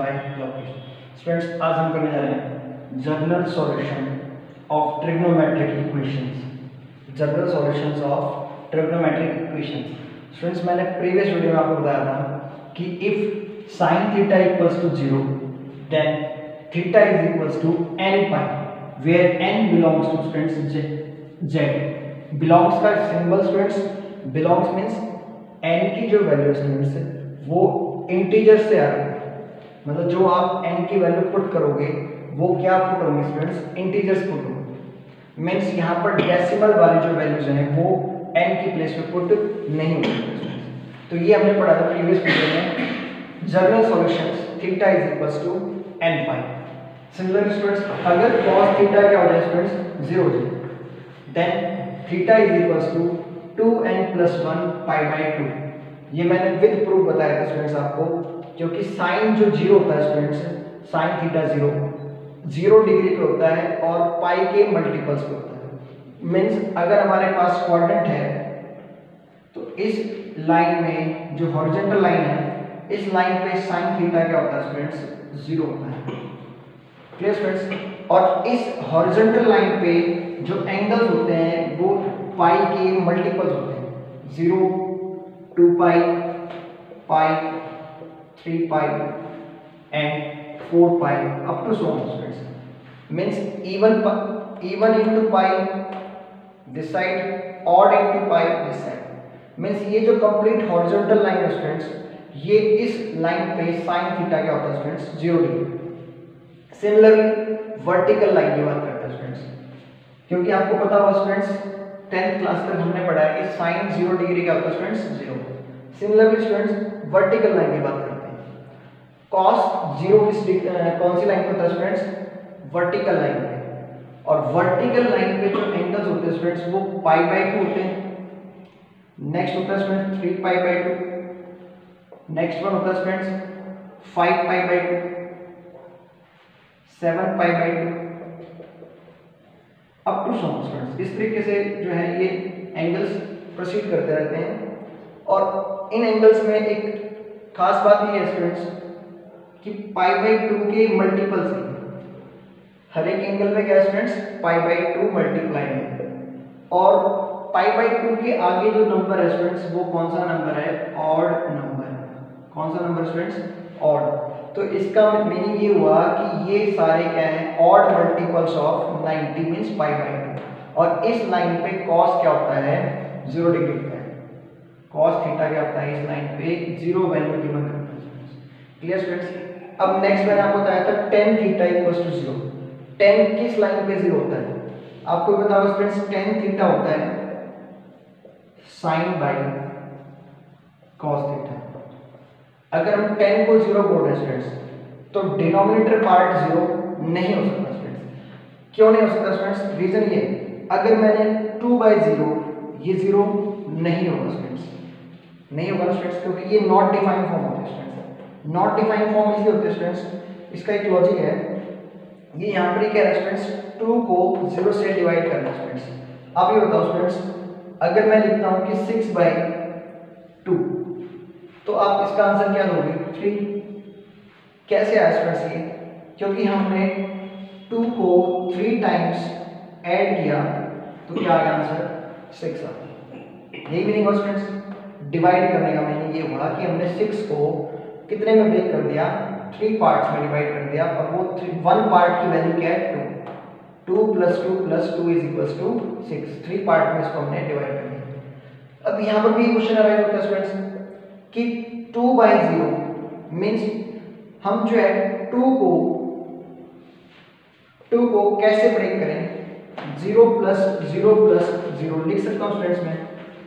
Bye Lokesh. Students, आज हम करने जा रहे हैं general solution of trigonometric equations. General solutions of trigonometric equations. Students, मैंने प्रीवियस वीडियो में आपको बताया था कि if sine theta equals to 0 then theta is equals to n pi where n belongs to students z। Belongs का symbol students, belongs means n की जो value students वो इंटीजर से आ रही है, मतलब जो आप n की वैल्यू पुट करोगे वो क्या पुट होंगे स्टूडेंट्स, इंटीजर्स पुट होंगे। मींस यहाँ पर डेसिमल वाली जो वैल्यूज हैं वो n की प्लेस पे पुट नहीं होंगे। तो ये हमने पढ़ा था प्रीवियस वीडियो में, general solutions theta is equals to n pi. Similarly students, अगर cos थीटा क्या हो जाए स्टूडेंट्स, 0 हो जाए, then theta is equals to 2n+1 pi by 2। ये मैंने विद प्रूफ बताया था स्टूडेंट्स आपको, क्योंकि साइन जो 0 होता है स्टूडेंट्स, साइन थीटा 0 डिग्री पे होता है और पाई के मल्टीपल्स पे होता है। मींस अगर हमारे पास क्वाड्रेंट है तो इस लाइन में जो हॉरिजॉन्टल लाइन है, इस लाइन पे साइन थीटा क्या होता है स्टूडेंट्स, 0 होता है। Clear students? और इस हॉरिजॉन्टल लाइन पे जो एंगल्स होते हैं वो पाई के मल्टीपल्स होते हैं, 0, 2 pi, pi, 3 pi and 4 pi up to so on students. Means even into pi this side, odd into pi this side. मींस ये जो कंप्लीट हॉरिजॉन्टल लाइन है स्टूडेंट्स, ये इस लाइन पे साइन थीटा क्या होता है students, 0 degree. Similarly vertical line की बात करते हैं स्टूडेंट्स, क्योंकि आपको पता होगा स्टूडेंट्स 10th क्लास तक हमने पढ़ा है कि साइन 0 डिग्री का होता है students, 0। Similarly students vertical line की बात करते हैं, cos 0 कौन सी लाइन पे होता है स्टूडेंट्स, वर्टिकल लाइन पे। और वर्टिकल लाइन पे जो एंगल्स होते हैं स्टूडेंट्स वो पाई बाय 2 होते हैं। नेक्स्ट होता है students 3 pi by 2, next one होता है students 5 pi by 2, 7 pi by 2 up to some students. इस तरीके से जो है ये एंगल्स प्रोसीड करते रहते हैं। और इन एंगल्स में एक खास बात ये है स्टूडेंट्स कि पाई बाय 2 के मल्टीपल्स हैं। हर एक एंगल में क्या है स्टूडेंट्स, पाई बाय 2 मल्टीप्लाई है। और पाई बाय 2 के आगे जो नंबर है स्टूडेंट्स वो कौन सा नंबर है, ऑड नंबर। कौन सा नंबर स्टूडेंट्स, ऑड। तो इसका मीनिंग ये हुआ कि ये सारे क्या हैं, odd multiples of 90 means pi by 2। और इस लाइन पे cos क्या होता है, 0 डिग्री होता है। cos थीटा क्या होता है इस लाइन पे, 0 वैल्यू गिवन करता है। Clear students? अब नेक्स्ट मैंने आपको बताया था tan theta equals to 0। tan किस लाइन पे 0 होता है, आपको बताओ स्टूडेंट्स, tan थीटा होता है साइन बाय cos थीटा। अगर हम 10 को 0 बोल रहे हैं स्टूडेंट्स तो डिनोमिनेटर पार्ट 0 नहीं हो सकता स्टूडेंट्स। क्यों नहीं हो सकता स्टूडेंट्स? रीजन ये, अगर मैंने 2/0, ये 0 नहीं होगा स्टूडेंट्स, नहीं होगा ना स्टूडेंट्स, क्योंकि ये नॉट डिफाइंड फॉर्म होते हैं स्टूडेंट्स। नॉट डिफाइंड फॉर्म इसलिए होते हैं स्टूडेंट्स, इसका एक लॉजिक है। ये यहाँ पर क्या है स्टूडेंट्स, 2 को 0 से डिवाइड करना है स्टूडेंट्स। आप ये बताओ स्टूडेंट्स, अगर मैं लिखता हूँ कि 6/2 तो आप इसका आंसर क्या दोगे, 3। कैसे आया स्टूडेंट्स ये, क्योंकि हमने 2 को 3 टाइम्स ऐड किया तो क्या आ गया आंसर, 6 आ गया। यही मीनिंग हुआ स्टूडेंट्स, डिवाइड करने का मीनिंग ये हुआ कि हमने 6 को कितने में ब्रेक कर दिया, 3 पार्ट्स में डिवाइड कर दिया। और वो 1 पार्ट की वैल्यू क्या है, 2 + 2 + 2 = 6। 3 पार्ट में इसको हमने डिवाइड कर दिया। अब यहाँ पर भी क्वेश्चन अराइज होता है स्टूडेंट्स कि 2/0 मींस हम जो है 2 को कैसे ब्रेक करें, 0 + 0 + 0 लिख सकता हूँ स्टूडेंट्स में।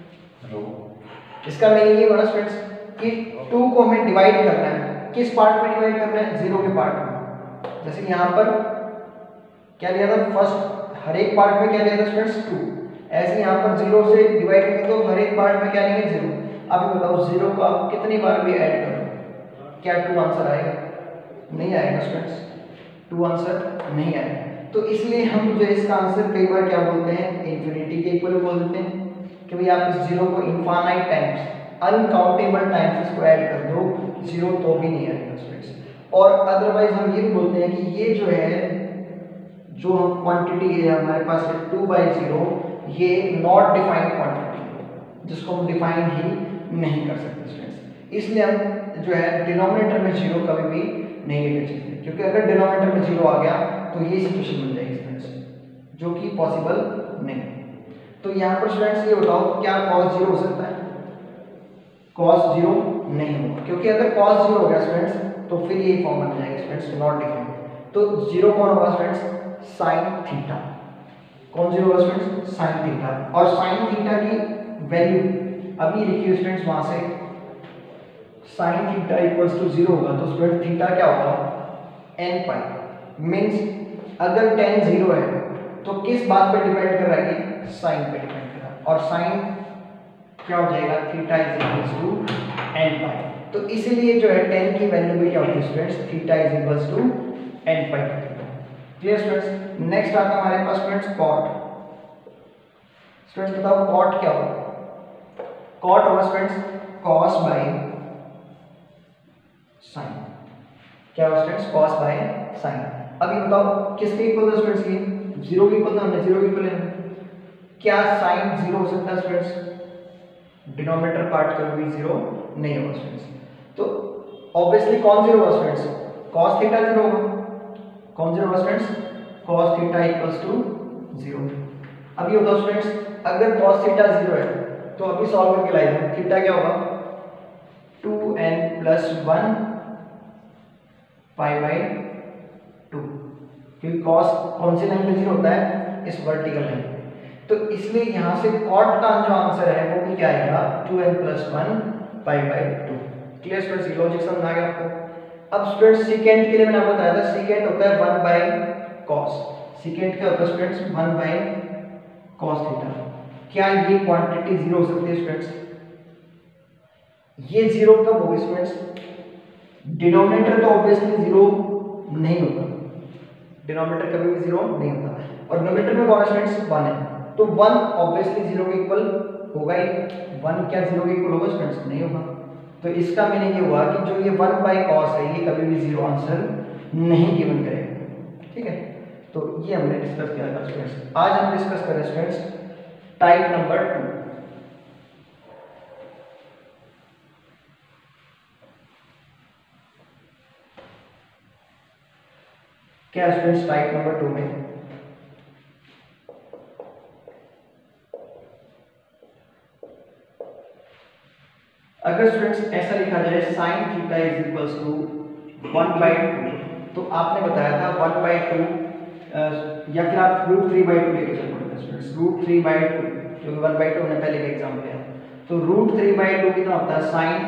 इसका मीनिंग ये बड़ा स्टूडेंट्स कि 2 को हमें डिवाइड करना है, किस पार्ट में डिवाइड करना है, 0 के पार्ट में। जैसे यहाँ पर क्या लिया था, फर्स्ट हर एक पार्ट में क्या लिया था स्टूडेंट्स, 2। ऐसे यहाँ पर 0 से डिवाइड करें तो हर एक पार्ट में क्या लेंगे, 0। अब बताओ 0 को आप कितनी बार भी ऐड करो, क्या 2 आंसर आएगा, नहीं आएगा स्टूडेंट्स, 2 आंसर नहीं आएगा। तो इसलिए हम जो इसका आंसर कई बार क्या बोलते हैं, इंफिनिटी के इक्वल बोल देते हैं कि भाई आप इस 0 को इनफाइनाइट टाइम्स, अनकाउंटेबल टाइम्स इसको ऐड कर दो, जीरो तो भी नहीं आएगा स्टूडेंट्स। और अदरवाइज हम ये भी बोलते हैं कि ये जो है, जो हम क्वांटिटी है हमारे पास है 2/0, ये नॉट डिफाइंड क्वांटिटी, जिसको हम डिफाइन ही नहीं कर सकते स्टूडेंट्स। इसलिए हम जो है डिनोमिनेटर में जीरो कभी भी नहीं लेकर चलते, क्योंकि अगर डिनोमिनेटर में जीरो आ गया तो ये सिचुएशन बन जाएगी स्टूडेंट्स, जो कि पॉसिबल नहीं। तो यहाँ पर स्टूडेंट्स ये बताओ, क्या cos 0 हो सकता है? cos 0 नहीं होगा, क्योंकि अगर cos 0 हो गया स्टूडेंट्स तो फिर ये फॉर्म बन जाएगा स्टूडेंट्स नॉट डिफाइंड। तो 0 कौन होगा स्टूडेंट्स? sin theta. कौन 0 होगा स्टूडेंट्स? sin theta. और sin थीटा की वैल्यू अभी लिखिए स्टूडेंट्स, वहां से sin थीटा इक्वल्स टू 0 होगा तो स्टूडेंट थीटा क्या होगा? n pi. मींस अगर tan 0 है तो किस बात पे डिपेंड कर रहा है? साइन पे डिपेंड कर रहा है, और साइन क्या हो जाएगा? Theta is equals to n pi. तो इसीलिए जो है tan की वैल्यू भी क्या होती है students? Theta is equals to n pi. Clear students? Next आता है हमारे पास स्टूडेंट्स cot। स्टूडेंट्स बताओ cot क्या होगा? cot होगा स्टूडेंट्स cos बाय sin। क्या होगा स्टूडेंट्स? cos bye sin। अभी बताओ किसके इक्वल है स्टूडेंट्स? ये 0 के इक्वल, हमने 0 के इक्वल है। क्या sin 0 हो सकता है स्टूडेंट्स? डिनोमिनेटर पार्ट कभी भी 0 नहीं होगा स्टूडेंट्स। तो ऑब्वियसली कौन 0 होगा स्टूडेंट्स? cos थीटा 0 होगा। कौन 0 होगा students? cos theta equals to 0। अभी बताओ स्टूडेंट्स, अगर cos थीटा 0 है तो अभी सॉल्व करके लाइए, थीटा क्या होगा? 2n प्लस 1 पाई बाई 2, क्योंकि cos कौन सी लाइन पे 0 होता है? इस वर्टिकल लाइन। तो इसलिए यहाँ से cot का जो आंसर है वो भी क्या आएगा? 2n plus 1 pi by 2। Clear students? ये लॉजिक समझ आ गया आपको? अब स्टूडेंट्स सीकेंट के लिए मैंने आपको बताया था, सीकेंट होता है 1 बाई cos। सीकेंट क्या होता है स्टूडेंट्स? 1 by cos theta. क्या ये क्वांटिटी 0 हो सकती है स्टूडेंट्स? ये 0 कब होगी स्टूडेंट्स? डिनोमिनेटर तो ऑब्वियसली 0 नहीं होगा, डिनोमिनेटर कभी भी 0 नहीं होता। और डिनोमिनेटर में कौन है स्टूडेंट्स? 1 है, तो 1 ऑब्वियसली 0 के इक्वल होगा ही। 1 क्या 0 के इक्वल होगा स्टूडेंट्स? नहीं होगा। तो इसका मीनिंग ये हुआ कि जो ये 1 बाई cos है ये कभी भी 0 आंसर नहीं गिवन करेगा। ठीक है, तो ये हमने डिस्कस किया था स्टूडेंट्स। आज हम डिस्कस करें स्टूडेंट्स टाइप नंबर 2। क्या स्टूडेंट्स टाइप नंबर 2 में अगर स्टूडेंट्स ऐसा लिखा जाए sin theta is equals to 1/2, तो आपने बताया था 1/2 या फिर आप √3/2 लेके चल पड़ते स्टूडेंट्स। √3/2 क्योंकि 1/2 हमने पहले के एग्जाम लिया, तो √3/2 कितना होता है? sin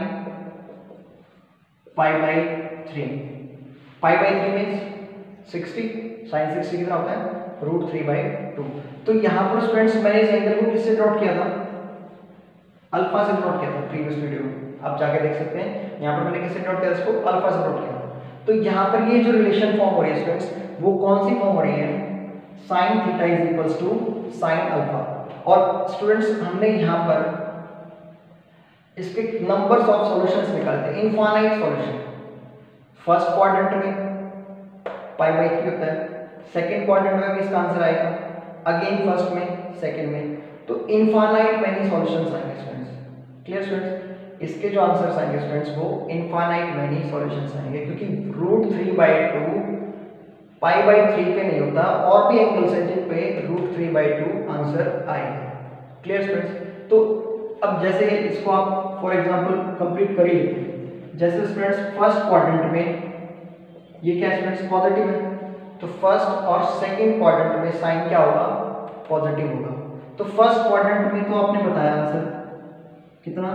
π/3। π/3 मींस 60। sin 60 कितना होता है? √3/2। तो यहाँ पर स्टूडेंट्स मैंने इस एंगल को किससे ड्रॉट किया था? अल्फा से ड्रॉट किया था प्रीवियस वीडियो में, आप जाके देख सकते हैं। यहाँ पर मैंने किससे ड्रॉट किया? इसको अल्फा से ड्रॉट किया था। तो यहाँ पर ये जो रिलेशन फॉर्म हो रही है स्टूडेंट्स, वो कौन सी फॉर्म हो रही है? sin theta is equals to sin alpha. और स्टूडेंट्स हमने यहाँ पर इसके नंबर्स ऑफ सॉल्यूशंस निकाले थे, इनफाइनाइट सॉल्यूशन। फर्स्ट क्वाड्रेंट में π/3 होता है, सेकंड क्वाड्रेंट में भी इसका आंसर आएगा, अगेन फर्स्ट में, सेकंड में, तो इनफाइनाइट मैनी सॉल्यूशंस आएंगे स्टूडेंट्स। Clear students? इसके जो आंसर्स आएंगे स्टूडेंट्स वो इनफाइनाइट मैनी सॉल्यूशंस आएंगे, क्योंकि √3/2 π/3 पे नहीं होता, और भी एंगल्स हैं जिन पे √3/2 आंसर आएगा। Clear students? तो अब जैसे इसको आप फॉर एग्जांपल कंप्लीट कर ही लेते हैं। जैसे स्टूडेंट्स फर्स्ट क्वाड्रेंट में ये क्या स्टूडेंट्स? पॉजिटिव है, तो फर्स्ट और सेकंड क्वाड्रेंट में साइन क्या होगा? पॉजिटिव होगा। तो फर्स्ट क्वाड्रेंट में तो आपने बताया आंसर कितना?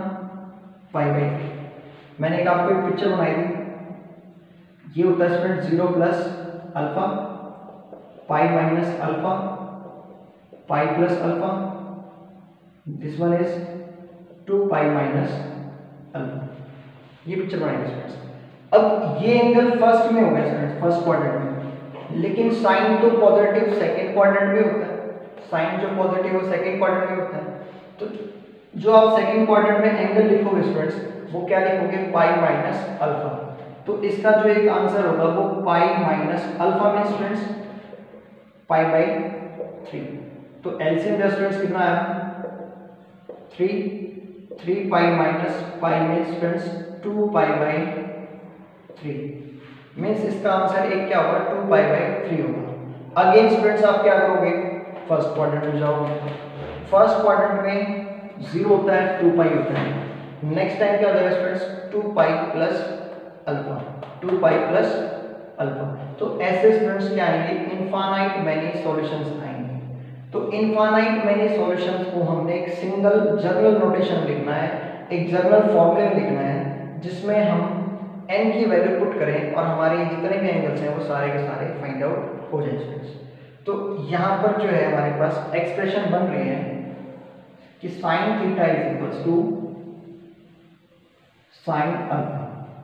π/3। मैंने एक आपको एक पिक्चर बनाई थी, ये होता है student 0 plus alpha, pi minus alpha, pi plus alpha, this one is 2 pi minus alpha. ये पिक्चर बनाई थी स्टूडेंट्स। अब ये एंगल फर्स्ट में हो गया स्टूडेंट्स, फर्स्ट क्वाड्रेंट में, लेकिन साइन तो पॉजिटिव सेकंड क्वाड्रेंट में होता है। साइन जो पॉजिटिव है सेकंड क्वाड्रेंट में होता है, तो जो आप सेकंड क्वाड्रेंट में एंगल लिखोगे स्टूडेंट्स वो क्या लिखोगे, पाई माइनस अल्फा। तो इसका जो एक आंसर होगा वो पाई माइनस अल्फा में स्टूडेंट्स पाई बाई 3। तो एलसीएम का स्टूडेंट्स कितना आया 3 पाई माइनस पाई में स्टूडेंट्स 2 पाई बाई 3 मीन्स इसका आंसर एक क्या होगा 2 पाई बाई 3 होगा। अगेन स्टूडेंट्स आप क्या करोगे, फर्स्ट क्वाड्रेंट में जाओगे, फर्स्ट क्वाड्रेंट में 0 होता है 2 पाई होता है, नेक्स्ट टाइम क्या हो जाएगा students 2 pi plus alpha, 2 pi plus alpha. तो ऐसे स्टूडेंट्स क्या आएंगे, इनफाइनाइट मैनी सॉल्यूशंस आएंगे। तो इनफाइनाइट मैनी सॉल्यूशंस को हमने एक सिंगल जनरल नोटेशन लिखना है, एक जनरल फॉर्मूला लिखना है जिसमें हम n की वैल्यू पुट करें और हमारे जितने भी एंगल्स हैं वो सारे के सारे फाइंड आउट हो जाए स्टूडेंट्स। तो यहाँ पर जो है हमारे पास एक्सप्रेशन बन रही है कि sine theta is equals to sine alpha.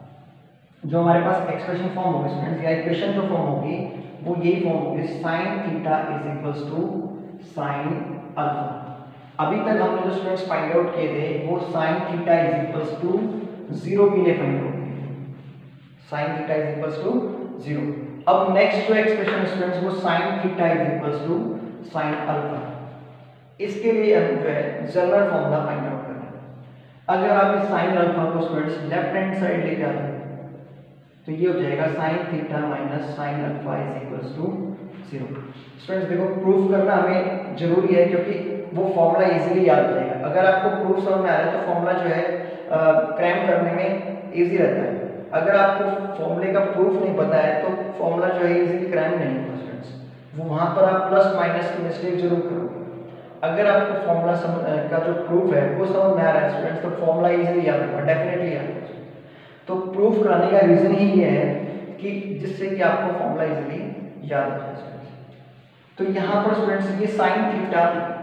जो हमारे पास एक्सप्रेशन फॉर्म होगी स्टूडेंट्स या इक्वेशन जो फॉर्म होगी वो यही फॉर्म होगी, sine theta is equals to sine alpha. अभी तक हमने जो स्टूडेंट्स फाइंड आउट किए थे वो sine theta is equals to 0 के लिए फाइंड आउट किए, sine theta is equals to 0। अब नेक्स्ट जो एक्सप्रेशन स्टूडेंट्स वो sine theta is equals to sine alpha, इसके लिए हम जो है जनरल फॉर्मूला फाइंड आउट कर रहे हैं। अगर आप इस साइन अल्फा को स्टूडेंट्स लेफ्ट हैंड साइड लेके आते हैं तो ये हो जाएगा sine theta minus sine alpha is equals to 0। Students देखो प्रूफ करना हमें जरूरी है क्योंकि वो फॉर्मूला इजीली याद हो जाएगा। अगर आपको प्रूफ समझ में आ रहा है तो फॉर्मूला जो है क्रैम करने में इजी रहता है। अगर आपको फॉर्मूले का प्रूफ नहीं पता है तो फॉर्मूला जो है इजीली क्रैम नहीं होगा स्टूडेंट्स, वो वहाँ पर आप प्लस माइनस की मिस्टेक जरूर करोगे। अगर आपको फॉर्मूला का जो प्रूफ है वो समझ में आ रहा है स्टूडेंट्स तो फॉर्मूला इजीली याद होगा, डेफिनेटली याद होगा। तो प्रूफ कराने का रीजन ही ये है कि जिससे कि आपको फॉर्मूला इजीली याद हो जाए। तो यहाँ पर स्टूडेंट्स ये sine theta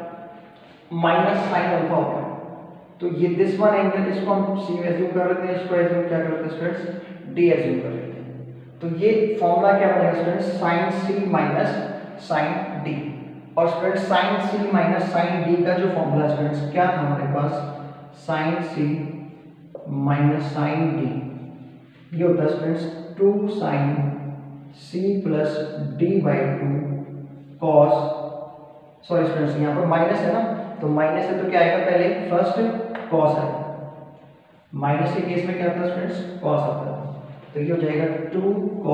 minus sine alpha होगा, तो ये दिस वन एंगल इसको हम सी एज्यूम कर लेते हैं, इसको एज्यूम क्या कर लेते हैं स्टूडेंट्स डी एज्यूम कर लेते हैं। तो ये फॉर्मूला क्या बनेगा students sine C minus sine D. और students sine C minus sine D का जो फॉर्मूला स्टूडेंट्स क्या था हमारे पास, sine C minus sine D ये होता है students 2 sine C plus D by 2 cos, sorry students यहाँ पर माइनस है ना, तो माइनस है तो क्या आएगा, पहले फर्स्ट कॉस है, माइनस के केस में क्या आता है स्टूडेंट्स कॉस आता है। तो ये हो जाएगा 2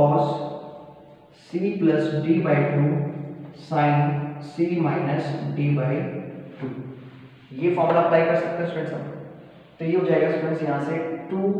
cos C plus D by 2 sine C minus D by 2। ये फॉर्मूला अप्लाई कर सकते हैं स्टूडेंट्स हम। तो ये हो जाएगा स्टूडेंट्स यहाँ से 2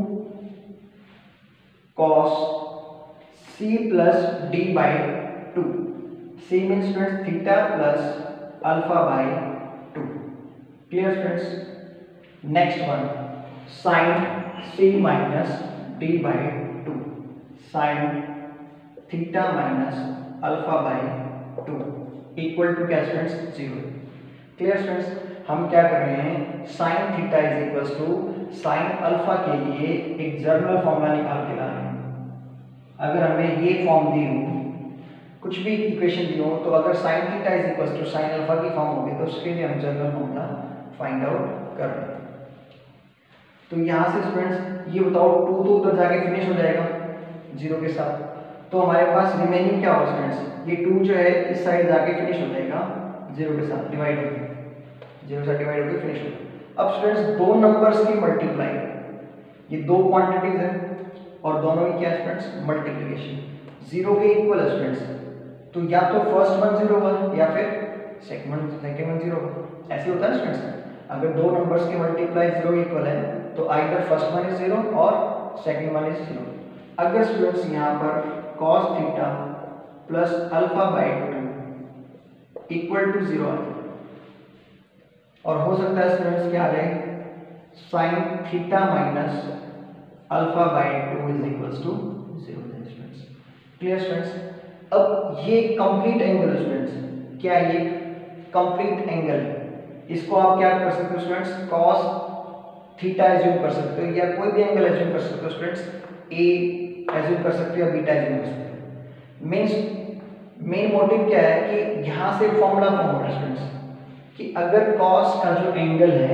cos c plus d by 2, c means students theta plus alpha by 2, clear students। next one sin c minus d by 2 sin theta minus alpha by 2 equal to क्या students 0, clear students। हम क्या कर रहे हैं, sin theta is equals to sin alpha के लिए एक general formula निकाल के ला रहे हैं। अगर हमें ये फॉर्म दी हो, कुछ भी इक्वेशन दी हो, तो अगर sin theta is equals to sin alpha की फॉर्म होगी तो उसके लिए हम जनरल फॉर्मूला फाइंड आउट कर रहे हैं। तो यहाँ से स्टूडेंट्स ये बताओ 2 तो उधर जाके फिनिश हो जाएगा 0 के साथ, तो हमारे पास रिमेनिंग क्या होगा स्टूडेंट्स, ये 2 जो है इस साइड जाके फिनिश हो जाएगा 0 के साथ, डिवाइड होगी 0 से डिवाइड होकर फिनिश होगा। अब स्टूडेंट्स दो नंबर्स की मल्टीप्लाई, ये दो क्वांटिटीज हैं और दोनों की क्या स्टूडेंट्स मल्टीप्लिकेशन 0 के इक्वल है स्टूडेंट्स, तो या तो फर्स्ट वन 0 होगा या फिर सेकंड वन 0 होगा। ऐसे होता है स्टूडेंट्स, अगर दो नंबर्स की मल्टीप्लाई 0 के इक्वल है तो आइदर फर्स्ट वन इज 0 और सेकंड वन इज 0। अगर स्टूडेंट्स यहाँ पर cos theta plus alpha by 2 equal to 0 आ जाए, और हो सकता है स्टूडेंट्स क्या आ जाए sine theta minus alpha by 2 is equals to 0 students, clear students. अब ये कंप्लीट एंगल स्टूडेंट्स, क्या ये कंप्लीट एंगल, इसको आप क्या कर सकते हो स्टूडेंट्स, cos थीटा एज्यूम कर सकते हो या कोई भी एंगल एज्यूम कर सकते हो स्टूडेंट्स, ए एज्यूम कर सकते हो या बीटा एज्यूम कर सकते हो। मेन मोटिव क्या है कि यहाँ से फॉर्मूला फॉर्म हो रहा है स्टूडेंट्स कि अगर cos का जो एंगल है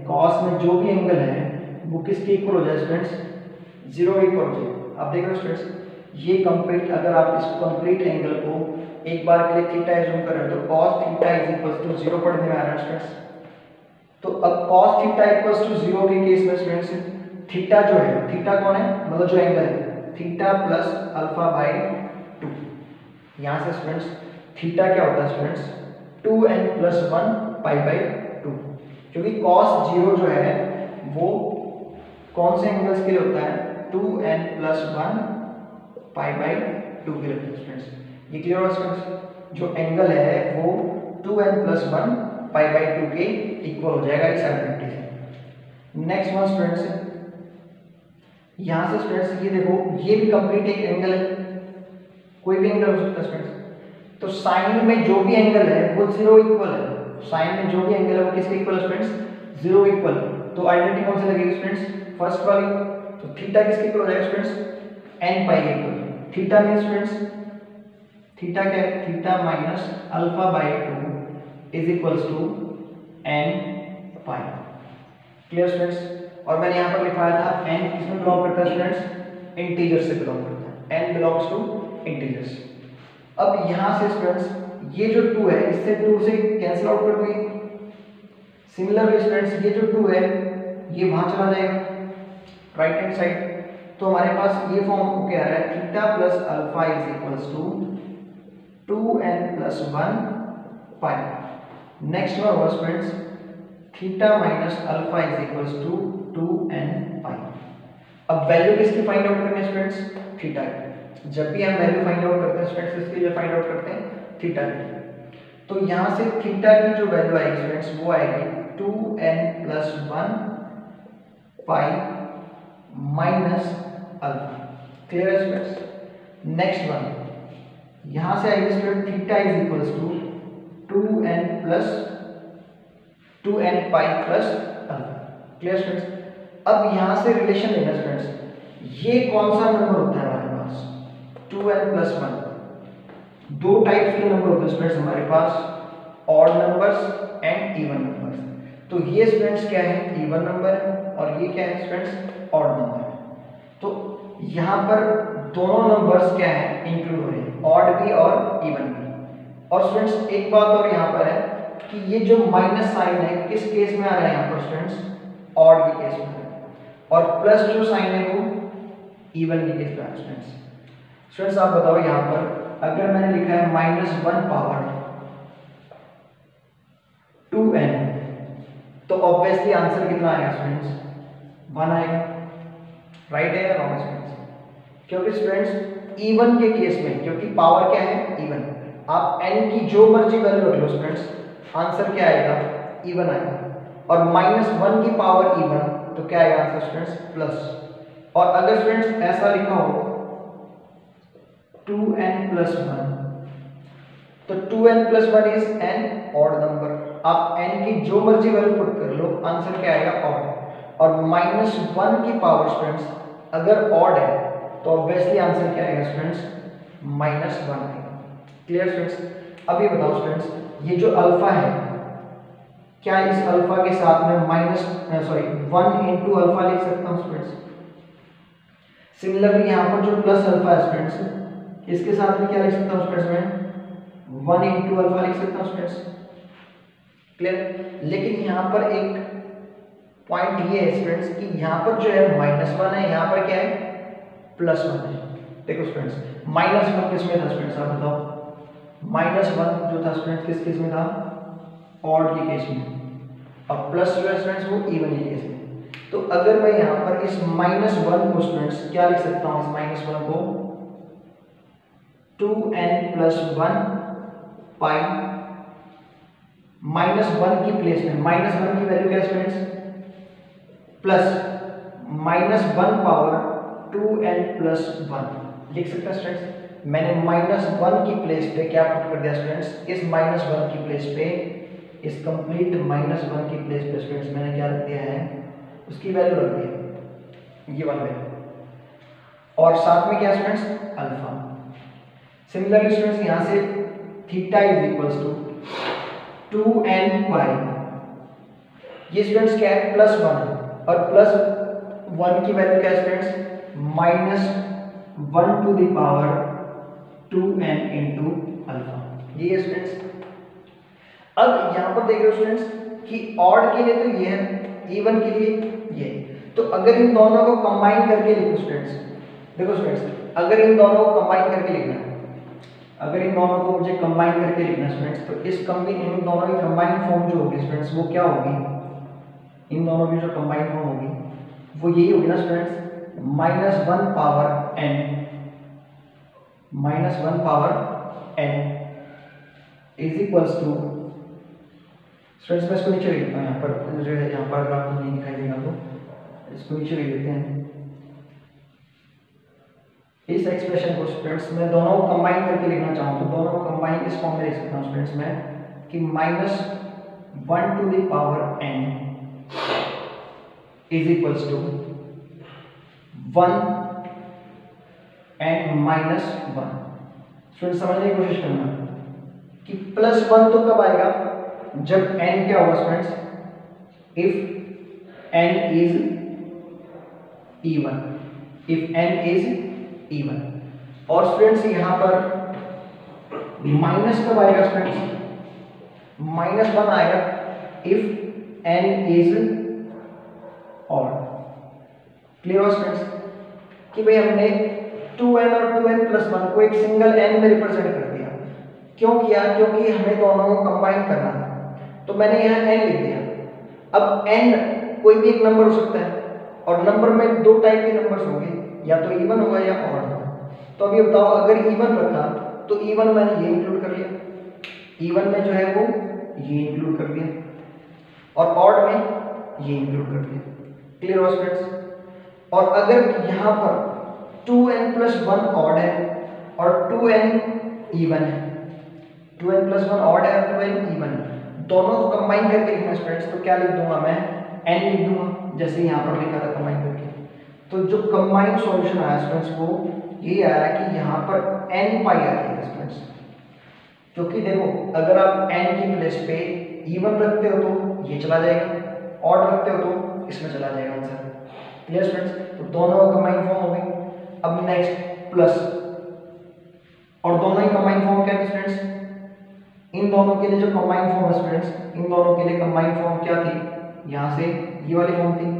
कॉस में जो भी एंगल है वो किसके इक्वल हो जाए स्टूडेंट्स, 0 इक्वल हो जाए। आप देख रहे हो स्टूडेंट्स, ये कंप्लीट, अगर आप इस कंप्लीट एंगल को एक बार के लिए थीटा एज्यूम करें तो cos theta is equal to 0 पढ़ने में आ रहा है स्टूडेंट्स। तो अब cos थीटा इक्वल टू 0 के केस में स्टूडेंट्स थीटा जो है, थीटा कौन है, मतलब जो एंगल है, थीटा प्लस अल्फा बाय 2। यहाँ से स्टूडेंट्स थीटा क्या होता है students, 2n plus 1 pi by 2, क्योंकि cos 0 जो है वो कौन से एंगल्स के लिए होता है, 2n प्लस 1 पाई बाय 2 के लिए होता है स्टूडेंट्स। ये क्लियर हो स्टूडेंट्स, जो एंगल है वो 2n प्लस 1 पाई बाय 2 के इक्वल हो जाएगा इस आइडेंटिटी से। नेक्स्ट वन स्टूडेंट्स, यहाँ से स्टूडेंट्स ये देखो, ये भी कंप्लीट एक एंगल है, कोई भी एंगल हो सकता है स्टूडेंट्स। तो साइन में जो भी एंगल है वो 0 इक्वल है, साइन में जो भी एंगल है वो किसके इक्वल है स्टूडेंट्स, 0 इक्वल। तो आइडेंटिटी कौन सी लगेगी स्टूडेंट्स, फर्स्ट वाली। तो थीटा किसके इक्वल हो जाएगा स्टूडेंट्स, n पाई के equal. Theta means students, theta क्या है, theta minus alpha by 2 is equals to n pi. Clear students. और मैंने यहाँ पर लिखाया था n किसमें बिलोंग करता है स्टूडेंट्स, इंटीजर से बिलोंग करता है, n बिलोंग्स टू इंटीजर्स। अब यहाँ से स्टूडेंट्स ये जो 2 है इससे 2 से कैंसिल आउट कर देंगे। सिमिलरली स्टूडेंट्स ये जो 2 है ये वहां चला जाएगा राइट हैंड साइड। तो हमारे पास ये फॉर्म क्या आ रहा है, theta plus alpha is equals to 2n plus 1 pi. Next one होगा students, theta minus alpha is equals to 2n pi. अब वैल्यू किसकी फाइंड आउट करनी है स्टूडेंट्स, थीटा की। जब भी हम वैल्यू फाइंड आउट करते हैं स्टूडेंट्स इसके लिए फाइंड आउट करते हैं थीटा की। तो यहाँ से थीटा की जो वैल्यू आएगी स्टूडेंट्स वो आएगी 2n plus 1 pi minus alpha. Clear है स्टूडेंट्स। नेक्स्ट वन, यहाँ से आएगी student theta is equals to 2n plus 2n pi plus alpha. Clear students. अब यहाँ से रिलेशन लेना स्टूडेंट्स, ये कौन सा नंबर होता है हमारे पास, 2n प्लस 1। दो टाइप्स के नंबर होते हैं स्टूडेंट्स हमारे पास, odd numbers and even numbers. तो ये स्टूडेंट्स क्या है, इवन नंबर है, और ये क्या है स्टूडेंट्स, ऑड नंबर है। तो यहाँ पर दोनों नंबर्स क्या है, इंक्लूड हो रहे हैं, ऑड भी और इवन भी। और स्टूडेंट्स एक बात और यहाँ पर है कि ये जो माइनस साइन है किस केस में आ रहा है यहाँ पर स्टूडेंट्स, ऑड के केस में, और प्लस जो साइन है वो इवन के केस में आ रहा है स्टूडेंट्स। स्टूडेंट्स आप बताओ यहाँ पर अगर मैंने लिखा है -1 पावर 2n, तो ऑब्वियसली आंसर कितना आएगा स्टूडेंट्स, 1 आएगा। राइट है या रॉन्ग स्टूडेंट्स, क्योंकि स्टूडेंट्स इवन के केस में, क्योंकि पावर क्या है इवन, आप n की जो मर्जी वैल्यू रख लो स्टूडेंट्स आंसर क्या आएगा, इवन आएगा। और -1 की पावर इवन तो क्या आएगा आंसर स्टूडेंट्स, प्लस। और अगर स्टूडेंट्स ऐसा लिखा हो 2n प्लस 1, तो 2n plus 1 is an odd number. आप n की जो मर्जी वैल्यू पुट कर लो आंसर क्या आएगा, ऑड। और -1 की पावर स्टूडेंट्स अगर ऑड है तो ऑब्वियसली आंसर क्या आएगा स्टूडेंट्स, -1 आएगा। Clear students. अब ये बताओ स्टूडेंट्स, ये जो अल्फा है क्या इस अल्फा के साथ में 1 इंटू अल्फा लिख सकता हूँ स्टूडेंट्स। सिमिलरली यहाँ पर जो प्लस अल्फा है स्टूडेंट्स इसके साथ में क्या लिख सकता हूँ स्टूडेंट्स, मैं 1 इंटू अल्फा लिख सकता हूँ स्टूडेंट्स। क्लियर। लेकिन यहाँ पर एक पॉइंट ये है स्टूडेंट्स कि यहाँ पर जो है -1 है, यहाँ पर क्या है +1 है। देखो स्टूडेंट्स -1 किस में था स्टूडेंट्स, आप बताओ, -1 जो था स्टूडेंट्स किस केस में था, ऑड के केस में, और प्लस जो है स्टूडेंट्स वो इवन के केस में। तो अगर मैं यहाँ पर इस -1 को स्टूडेंट्स क्या लिख सकता हूँ, इस -1 को 2n प्लस 1 पाई, -1 की प्लेस में -1 की वैल्यू क्या है students, plus -1 power 2n plus 1 लिख सकता है स्टूडेंट्स। मैंने -1 की प्लेस पे क्या पुट कर दिया स्टूडेंट्स, इस -1 की प्लेस पे, इस कंप्लीट -1 की प्लेस पे स्टूडेंट्स मैंने क्या रख दिया है, उसकी वैल्यू रख दी, ये वाली वैल्यू, और साथ में क्या स्टूडेंट्स अल्फा। सिमिलरली स्टूडेंट्स यहाँ से theta is equals to 2n pi ये स्टूडेंट्स क्या है, +1 है, और +1 की वैल्यू क्या है स्टूडेंट्स, -1 into अल्फा, ये है स्टूडेंट्स। अब यहाँ पर देख रहे हो स्टूडेंट्स कि ऑड के लिए तो ये है, इवन के लिए ये। तो अगर इन दोनों को कंबाइन करके लिखो स्टूडेंट्स, देखो स्टूडेंट्स अगर इन दोनों को कंबाइन करके लिखना है, अगर इन दोनों को मुझे कंबाइन करके लिखना स्टूडेंट्स, तो इन दोनों की कंबाइन फॉर्म जो होगी स्टूडेंट्स वो क्या होगी, इन दोनों की जो कंबाइन फॉर्म होगी वो यही होगी ना students, -1 power n is equals to, students मैं इसको नीचे लिख देता हूँ, यहाँ पर जो है यहाँ पर आपको नहीं दिखाई देगा तो इसको नीचे लिख देते हैं। इस एक्सप्रेशन को स्टूडेंट्स मैं दोनों को कंबाइन करके लिखना चाहूँ तो दोनों को कंबाइन इस फॉर्म में लिख सकता हूँ स्टूडेंट्स मैं कि -1 n is equals to 1 and -1। Student समझने की कोशिश करना कि +1 तो कब आएगा, जब n क्या होगा students, if n is even. और स्टूडेंट्स यहाँ पर माइनस कब आएगा स्टूडेंट्स, -1 आएगा if n is odd. Clear हो स्टूडेंट्स कि भाई हमने 2n और 2n+1 को एक सिंगल n में रिप्रेजेंट कर दिया। क्यों किया, क्योंकि हमें दोनों को कंबाइन करना था, तो मैंने यहाँ n लिख दिया। अब n कोई भी एक नंबर हो सकता है, और नंबर में दो टाइप के नंबर्स होंगे, या तो इवन होगा या ऑड होगा। तो अभी बताओ, अगर इवन रखा तो इवन मैंने ये इंक्लूड कर लिया, इवन में जो है वो ये इंक्लूड कर दिया, और ऑड में ये इंक्लूड कर दिया। क्लियर हो स्टूडेंट्स। और अगर यहाँ पर 2n+1 ऑड है और 2n इवन है, 2n+1 ऑड है और 2n इवन है, दोनों को कंबाइन करके लिखना स्टूडेंट्स, तो क्या लिख दूंगा मैं, n लिख दूंगा, जैसे यहाँ पर लिखा था कंबाइन करके। तो जो कंबाइन सॉल्यूशन आया स्टूडेंट्स वो ये आया कि यहाँ पर n पाई आ रही है स्टूडेंट्स, क्योंकि देखो अगर आप n की प्लेस पे इवन रखते हो तो ये चला जाएगा, ऑड रखते हो तो इसमें चला जाएगा आंसर। क्लियर स्टूडेंट्स, तो दोनों का कंबाइन फॉर्म हो गई। अब नेक्स्ट प्लस, और दोनों ही कंबाइन फॉर्म क्या है स्टूडेंट्स, इन दोनों के लिए जो कंबाइन फॉर्म है स्टूडेंट्स, इन दोनों के लिए कंबाइन फॉर्म क्या थी, यहाँ से ये वाली फॉर्म थी,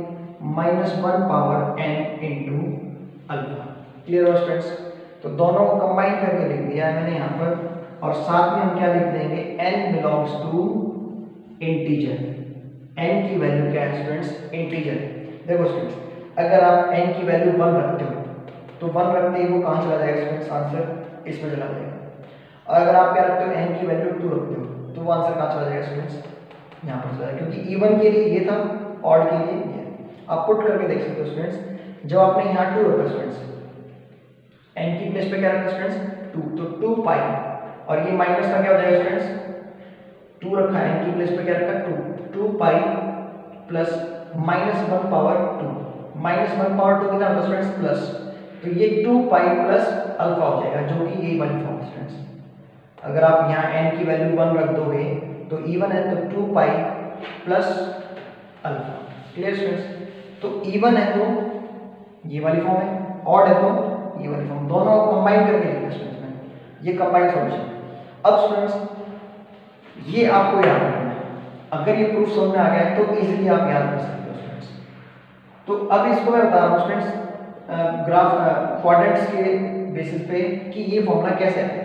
-1 n into अल्फा। क्लियर हो स्टूडेंट्स, तो दोनों को कंबाइन करके लिख दिया है मैंने यहाँ पर, और साथ में हम क्या लिख देंगे, n belongs to integer. n की वैल्यू क्या है स्टूडेंट्स, इंटीजर। देखो स्टूडेंट्स अगर आप n की वैल्यू 1 रखते हो तो 1 रखते ही वो कहाँ चला जाएगा स्टूडेंट्स, आंसर इसमें चला जाएगा। और अगर आप क्या रखते हो, n की वैल्यू 2 रखते हो तो वो आंसर कहाँ चला जाएगा स्टूडेंट्स, यहाँ पर चला जाएगा, क्योंकि इवन के लिए ये था, ऑड के लिए ये। आप पुट करके देख सकते हो स्टूडेंट्स, जब आपने यहाँ 2 रखा स्टूडेंट्स, n की प्लेस पे क्या रखा स्टूडेंट्स 2, तो 2 पाई, और ये माइनस का क्या हो जाएगा स्टूडेंट्स, 2 रखा है, n की प्लेस पे क्या रखा 2 पाई प्लस -1 पावर 2, -1 पावर 2 कितना होता है स्टूडेंट्स प्लस, तो ये 2 पाई प्लस अल्फा हो जाएगा, जो कि यही वाली फॉर्म स्टूडेंट्स। अगर आप यहाँ n की वैल्यू 1 रख दोगे तो इवन है तो 2 pi plus alpha. Clear students, तो इवन है तो ये वाली फॉर्म है, ऑड है तो ये वाली फॉर्म, दोनों को कंबाइन करके लिखना स्टूडेंट्स में, ये कंबाइन सॉल्यूशन। अब स्टूडेंट्स ये आपको याद रखना है, अगर ये प्रूफ समझ में आ गया तो इजीली आप याद कर सकते हो स्टूडेंट्स। तो अब इसको मैं बता रहा हूँ स्टूडेंट्स ग्राफ क्वाड्रेंट्स के बेसिस पे कि ये फॉर्मूला कैसे है।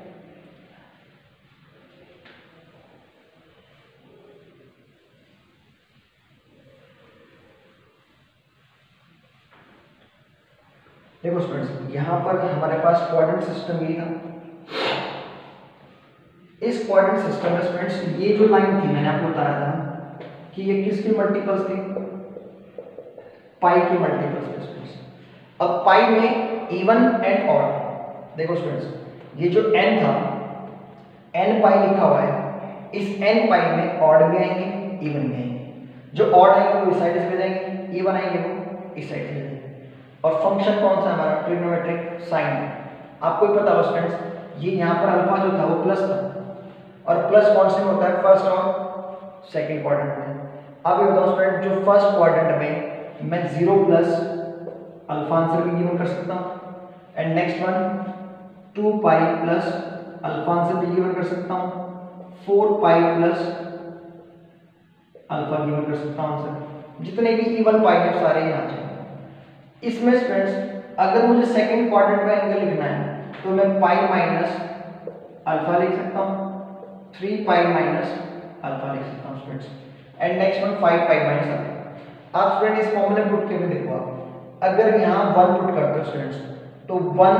देखो स्टूडेंट्स यहाँ पर हमारे पास क्वाड्रेंट सिस्टम ये था, इस क्वाड्रेंट सिस्टम में स्टूडेंट्स ये जो लाइन थी मैंने आपको बताया था कि ये किसकी मल्टीपल्स थी, पाई की मल्टीपल्स थी स्टूडेंट्स। अब पाई में इवन एंड ऑड, देखो स्टूडेंट्स ये जो n था, n पाई लिखा हुआ है, इस n पाई में ऑड भी आएंगे इवन भी आएंगे, जो ऑड आएंगे वो इस साइड से जाएंगे, इवन आएंगे वो इस साइड से जाएंगे। और फंक्शन कौन सा हमारा, ट्रिग्नोमेट्रिक साइन। आपको ही पता हो स्टूडेंट्स ये यहाँ पर अल्फा जो था वो प्लस था, और प्लस कौन से में होता है, फर्स्ट और सेकंड क्वाड्रेंट में, अब ये बताओ स्टूडेंट, जो फर्स्ट क्वाड्रेंट में मैं 0 प्लस अल्फा आंसर भी गिवन कर सकता हूँ, and next one 2 pi plus alpha answer भी गिवन कर सकता हूँ, 4 पाई प्लस अल्फा गिवन कर सकता हूँ आंसर। जितने भी इवन पाई है सारे यहाँ चाहिए। इसमें स्टूडेंट्स अगर मुझे सेकंड क्वाड्रेंट में एंगल लिखना है तो मैं पाई माइनस अल्फा लिख सकता हूँ, 3 पाई माइनस अल्फा लिख सकता हूँ students, and next one 5 pi minus alpha. आप स्टूडेंट इस फॉर्मूले पुट करके देखो, आप अगर यहाँ 1 पुट करते हो स्टूडेंट्स तो